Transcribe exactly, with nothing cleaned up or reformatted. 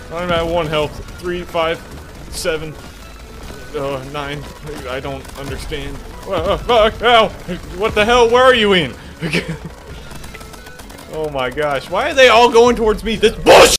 I'm at one health. Three, five, seven, uh, nine. I don't understand. Uh, fuck! Ow! What the hell? Where are you in? Oh my gosh! Why are they all going towards me? This bullshit!